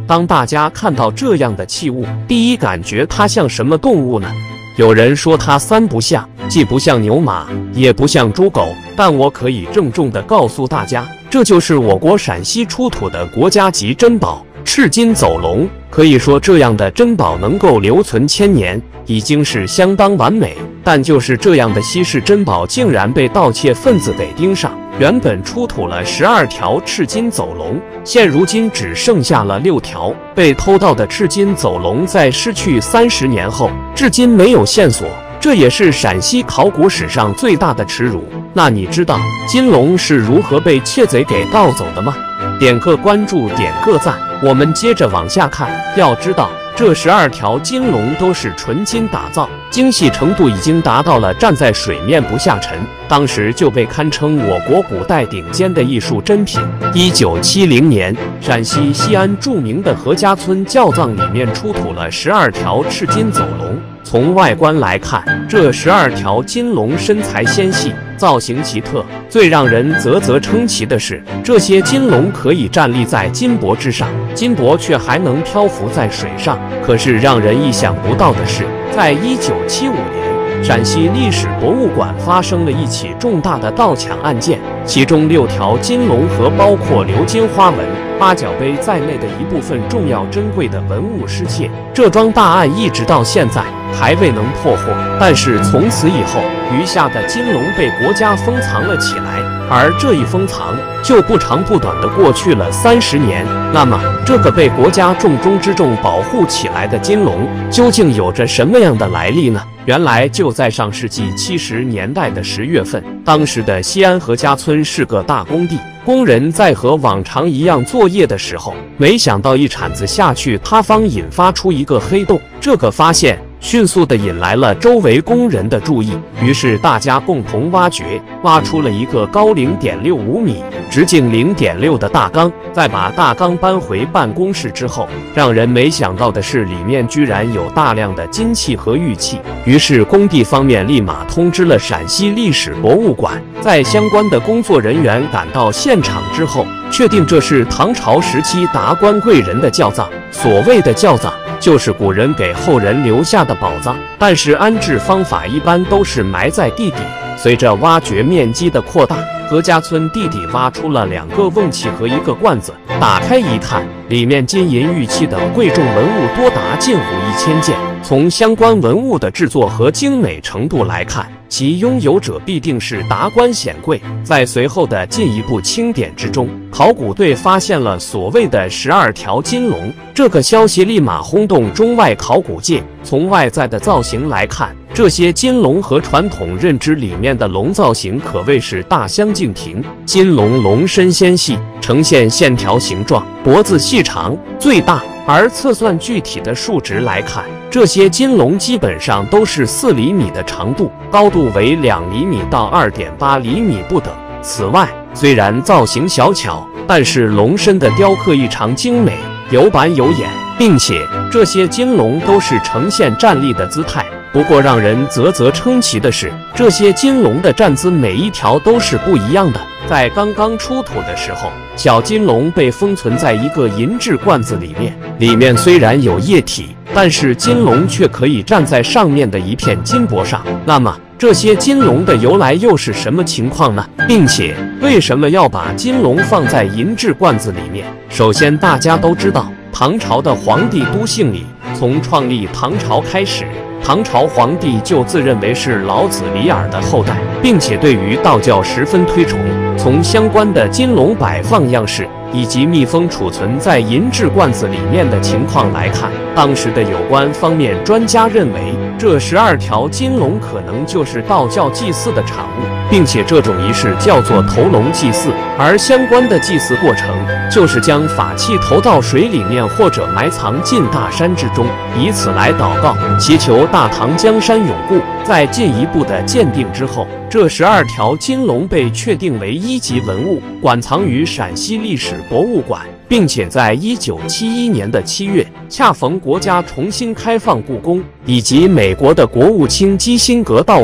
当大家看到这样的器物，第一感觉它像什么动物呢？有人说它三不像，既不像牛马，也不像猪狗，但我可以郑重地告诉大家，这就是我国陕西出土的国家级珍宝赤金走龙。可以说，这样的珍宝能够留存千年，已经是相当完美。但就是这样的稀世珍宝，竟然被盗窃分子给盯上。原本出土了12条赤金走龙，现如今只剩下了6条。被偷盗的赤金走龙在失去30年后，至今没有线索，这也是陕西考古史上最大的耻辱。那你知道金龙是如何被窃贼给盗走的吗？点个关注，点个赞，我们接着往下看。要知道，这12条金龙都是纯金打造，精细程度已经达到了站在水面不下沉，当时就被堪称我国古代顶尖的艺术珍品。1970年，陕西西安著名的何家村窖藏里面出土了12条赤金走龙。从外观来看，这12条金龙身材纤细，造型奇特。最让人啧啧称奇的是，这些金龙可以站立在金箔之上，金箔却还能漂浮在水上。可是让人意想不到的是，在1975年，陕西历史博物馆发生了一起重大的盗抢案件，其中6条金龙和包括鎏金花纹、八角杯在内的一部分重要珍贵的文物失窃。这桩大案一直到现在还未能破获，但是从此以后，余下的金龙被国家封藏了起来，而这一封藏就不长不短的过去了30年。那么，这个被国家重中之重保护起来的金龙，究竟有着什么样的来历呢？原来就在上世纪70年代的10月份，当时的西安何家村是个大工地，工人在和往常一样作业的时候，没想到一铲子下去，塌方引发出一个黑洞。这个发现迅速地引来了周围工人的注意，于是大家共同挖掘，挖出了一个高0.65米、直径0.6的大缸。在把大缸搬回办公室之后，让人没想到的是，里面居然有大量的金器和玉器。于是工地方面立马通知了陕西历史博物馆。在相关的工作人员赶到现场之后，确定这是唐朝时期达官贵人的窖藏。所谓的窖藏，就是古人给后人留下的宝藏，但是安置方法一般都是埋在地底。随着挖掘面积的扩大，何家村地底挖出了2个瓮器和1个罐子。打开一看，里面金银玉器等贵重文物多达近5000件。从相关文物的制作和精美程度来看，其拥有者必定是达官显贵。在随后的进一步清点之中，考古队发现了所谓的12条金龙。这个消息立马轰动中外考古界。从外在的造型来看，这些金龙和传统认知里面的龙造型可谓是大相径庭。金龙龙身纤细，呈现线条形状，脖子细长，最大。而测算具体的数值来看，这些金龙基本上都是4厘米的长度，高度为2厘米到2.8厘米不等。此外，虽然造型小巧，但是龙身的雕刻异常精美，有板有眼，并且这些金龙都是呈现站立的姿态。不过让人啧啧称奇的是，这些金龙的站姿每一条都是不一样的。在刚刚出土的时候，小金龙被封存在一个银质罐子里面，里面虽然有液体，但是金龙却可以站在上面的一片金箔上。那么这些金龙的由来又是什么情况呢？并且为什么要把金龙放在银质罐子里面？首先大家都知道，唐朝的皇帝都姓李，从创立唐朝开始，唐朝皇帝就自认为是老子李耳的后代，并且对于道教十分推崇。从相关的金龙摆放样式以及密封储存在银质罐子里面的情况来看，当时的有关方面专家认为，这12条金龙可能就是道教祭祀的产物，并且这种仪式叫做投龙祭祀。而相关的祭祀过程就是将法器投到水里面或者埋藏进大山之中，以此来祷告，祈求大唐江山永固。在进一步的鉴定之后，这12条金龙被确定为1级文物，馆藏于陕西历史博物馆，并且在1971年的7月，恰逢国家重新开放故宫，以及美国的国务卿基辛格到访，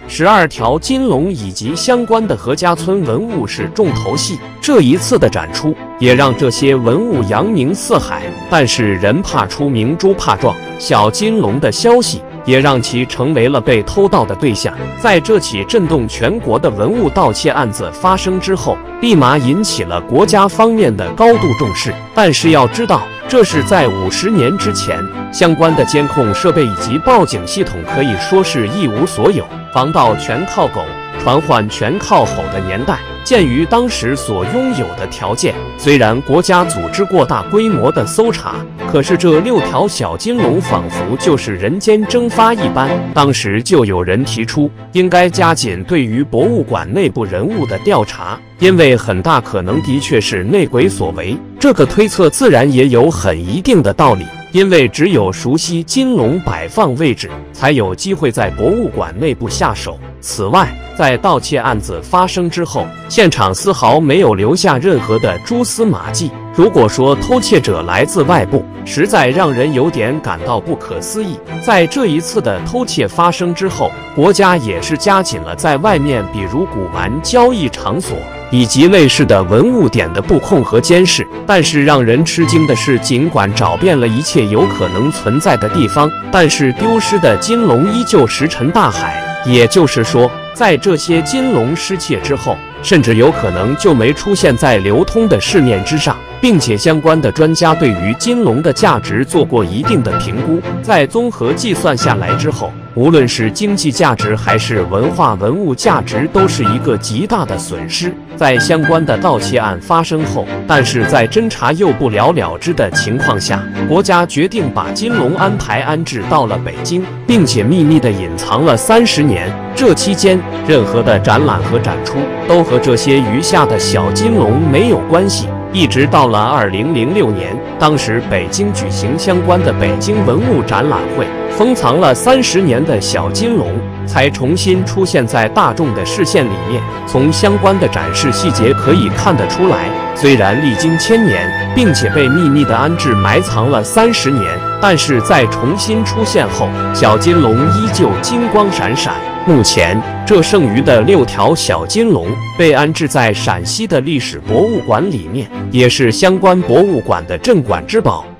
12条金龙以及相关的何家村文物是重头戏。这一次的展出也让这些文物扬名四海。但是人怕出名猪怕壮，小金龙的消息也让其成为了被偷盗的对象。在这起震动全国的文物盗窃案子发生之后，立马引起了国家方面的高度重视。但是要知道，这是在50年之前，相关的监控设备以及报警系统可以说是一无所有，防盗全靠狗，传唤全靠吼的年代。鉴于当时所拥有的条件，虽然国家组织过大规模的搜查，可是这6条小金龙仿佛就是人间蒸发一般。当时就有人提出，应该加紧对于博物馆内部人物的调查，因为很大可能的确是内鬼所为。这个推测自然也有很一定的道理，因为只有熟悉金龙摆放位置，才有机会在博物馆内部下手。此外，在盗窃案子发生之后，现场丝毫没有留下任何的蛛丝马迹。如果说偷窃者来自外部，实在让人有点感到不可思议。在这一次的偷窃发生之后，国家也是加紧了在外面，比如古玩交易场所以及类似的文物点的布控和监视。但是让人吃惊的是，尽管找遍了一切有可能存在的地方，但是丢失的金龙依旧石沉大海。也就是说，在这些金龙失窃之后，甚至有可能就没出现在流通的市面之上，并且相关的专家对于金龙的价值做过一定的评估，在综合计算下来之后，无论是经济价值还是文化文物价值，都是一个极大的损失。在相关的盗窃案发生后，但是在侦查又不了了之的情况下，国家决定把金龙安排安置到了北京，并且秘密地隐藏了30年。这期间，任何的展览和展出都和这些余下的小金龙没有关系。一直到了2006年，当时北京举行相关的北京文物展览会，封藏了30年的小金龙才重新出现在大众的视线里面。从相关的展示细节可以看得出来，虽然历经1000年，并且被秘密的安置埋藏了30年，但是在重新出现后，小金龙依旧金光闪闪。目前，这剩余的6条小金龙被安置在陕西的历史博物馆里面，也是相关博物馆的镇馆之宝。